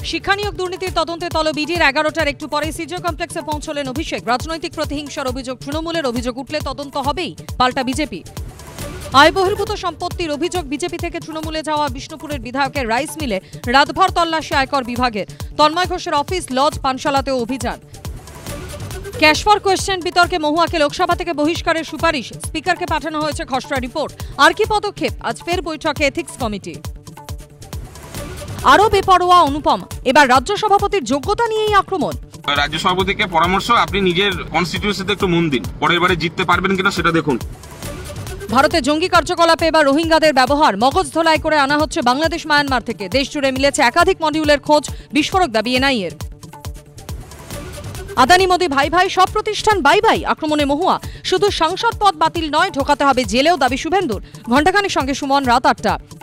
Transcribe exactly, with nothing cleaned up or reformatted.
শিক্ষা নিয়োগ দুর্নীতির তদন্তে তলবিডির এগারোটার একটু পরে সিজো কমপ্লেক্সে পৌঁছলেন অভিষেক। রাজনৈতিক প্রতিহিংসার অভিযোগ তৃণমূলের, অভিযোগ উঠলে তদন্ত হবেই, পাল্টা বিজেপি। আয় বহির্ভূত সম্পত্তির অভিযোগ বিজেপি থেকে তৃণমূলে যাওয়া বিষ্ণুপুরের বিধায়কের রাইস মিলে রাতভর তল্লাশি আয়কর বিভাগের। তন্ময় ঘোষের অফিস, লজ, পানশালাতেও অভিযান। ক্যাশ ফর কোয়েশ্চেন বিতর্কে মহুয়াকে লোকসভা থেকে বহিষ্কারের সুপারিশ, স্পিকারকে পাঠানো হয়েছে খসড়া রিপোর্ট। আর কি পদক্ষেপ? আজ ফের বৈঠকে এথিক্স কমিটি। আরো বেপরোয়া অনুপম, এবার রাজ্য সভাপতির যোগ্যতা নিয়েই আক্রমণ। রাজ্য সভাপতিকে পরামর্শ, আপনি নিজের কনস্টিটিউশনে একটু মন দিন, পরের বারে জিততে পারবেন কিনা সেটা দেখুন। ভারতে জঙ্গি কার্যকলাপে এবার রোহিঙ্গাদের ব্যবহার মগজ ধোলাই করে আনা হচ্ছে বাংলাদেশ, মায়ানমার থেকে। দেশ জুড়ে মিলেছে একাধিক মডিউলের খোঁজ, বিস্ফোরক দাবি এনআইএর। আদানি মোদি ভাই ভাই, সব প্রতিষ্ঠান বাই বাই, আক্রমণে মহুয়া। শুধু সাংসদ পদ বাতিল নয়, ঢোকাতে হবে জেলেও, দাবি শুভেন্দুর। ঘণ্টাখানেক সঙ্গে সুমন, রাত আটটা।